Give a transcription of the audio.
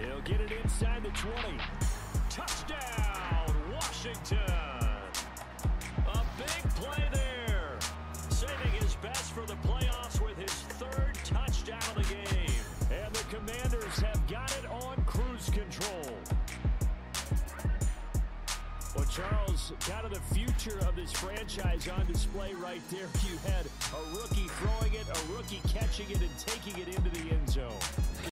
He'll get it inside the 20. Touchdown, Washington. A big play there. Saving his best for the playoffs with his third touchdown of the game. And the Commanders have got it on cruise control. Well, Charles, kind of the future of this franchise on display right there. You had a rookie throwing it, a rookie catching it, and taking it into the end zone.